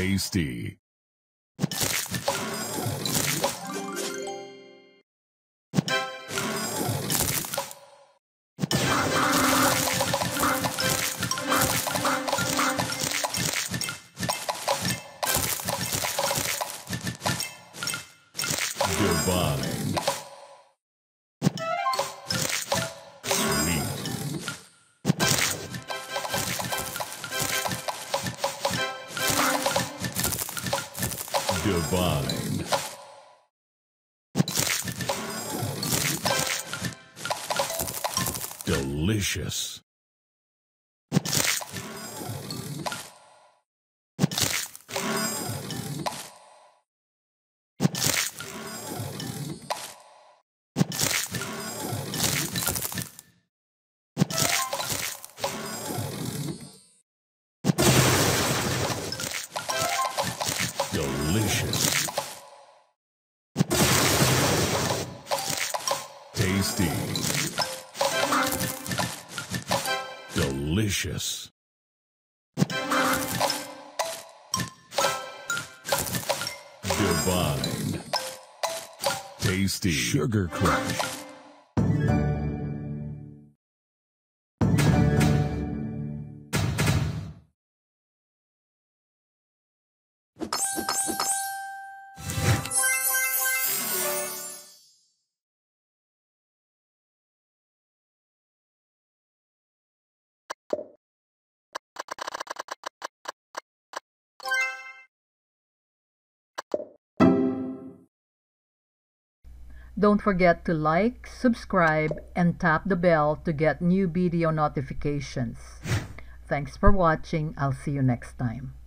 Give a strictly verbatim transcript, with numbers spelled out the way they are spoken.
Tasty. Divine. Sweet. Divine. Delicious. Delicious. Tasty. Delicious. Divine. Tasty. Sugar Crush. Don't forget to like, subscribe, and tap the bell to get new video notifications. Thanks for watching. I'll see you next time.